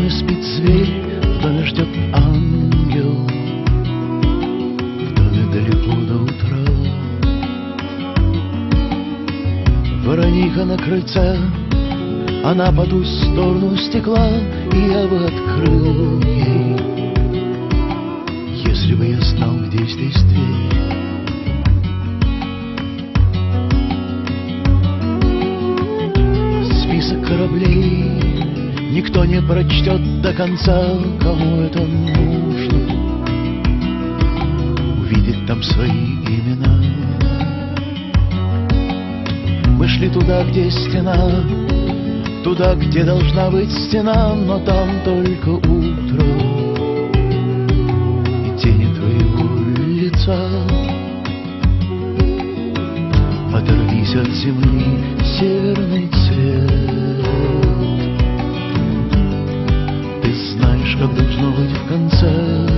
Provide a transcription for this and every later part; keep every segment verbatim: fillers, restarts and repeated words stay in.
доме спит зверь, в доме ждет ангел, в доме далеко до утра. Вороника на крыльце, она по ту сторону стекла, и я бы открыл ей, если бы я знал, где здесь дверь. Список кораблей никто не прочтет до конца, кому это нужно увидеть там свои имена. Мы шли туда, где стена, туда, где должна быть стена, но там только утро и тени твоего лица. Оторвись от земли, северный цвет, ты знаешь, как должно быть в конце.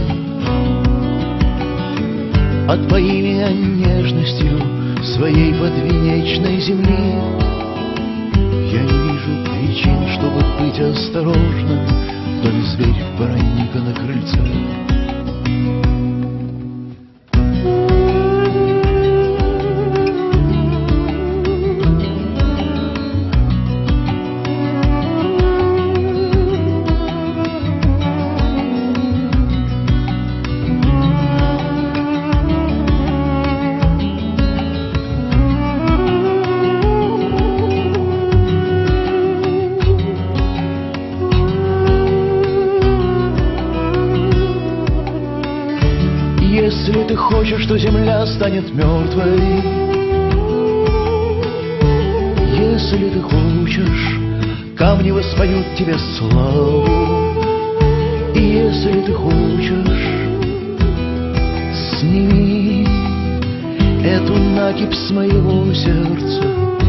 Отпои меня нежностью своей подвенечной земли. Я не вижу причин, чтобы быть осторожным, в доме зверь, вороника на крыльце. Если ты хочешь, что земля станет мертвой, если ты хочешь, камни воспоют тебе славу, и если ты хочешь, сними эту накипь с моего сердца.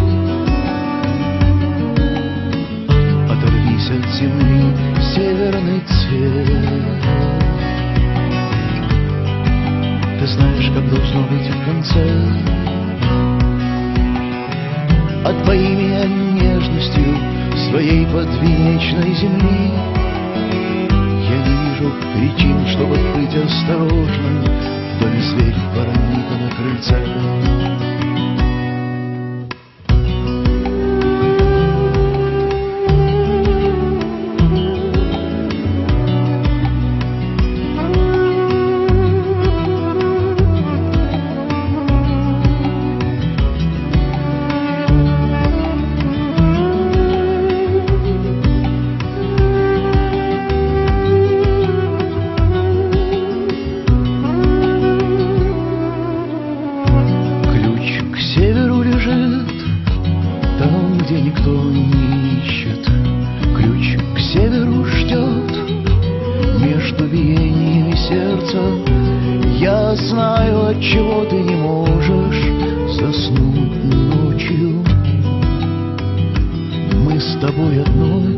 Оторвись от земли, северный цвет, ты знаешь, как должно быть в конце. Отпои меня нежностью своей подвенечной земли. Я не вижу причин, чтобы быть осторожным, в доме зверь, вороника на крыльце. Там, где никто не ищет, ключ к северу ждет. Между биениями сердца я знаю, отчего ты не можешь заснуть ночью. Мы с тобой одной